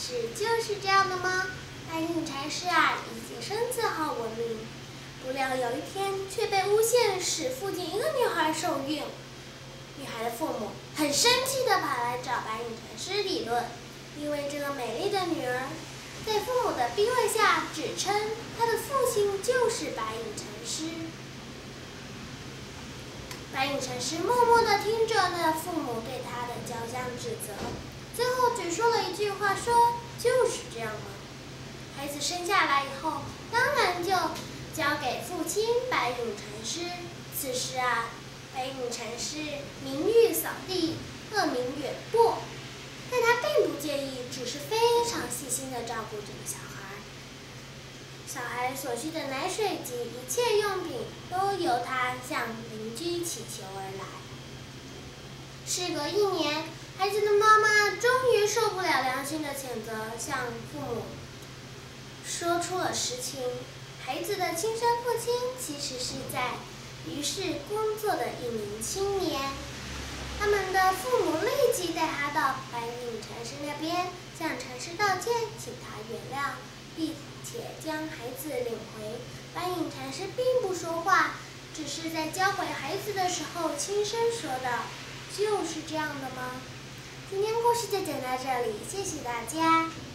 师就是这样的吗？白隐禅师以洁身自好闻名，不料有一天却被诬陷使附近一个女孩受孕。女孩的父母很生气地跑来找白隐禅师理论，因为这个美丽的女儿在父母的逼问下指称她的父亲就是白隐禅师。白隐禅师默默地听着那父母对他的交相指责，最后只说了一句话说：“就是这样嘛。”孩子生下来以后，当然就交给父亲白隐禅师。此时白隐禅师名誉扫地，恶名远播，但他并不介意，只是非常细心地照顾这个小孩。小孩所需的奶水及一切用品都由他向邻居祈求而来。事隔1年，孩子的妈妈终于受不了良心的谴责，向父母说出了实情。孩子的亲生父亲其实是在于市工作的一名青年。他们的父母立即带他到白隐禅师那边，向禅师道歉，请他原谅，并且将孩子领回。白隐禅师并不说话，只是在交回孩子的时候轻声说道：“就是这样的吗？”今天故事就讲到这里，谢谢大家。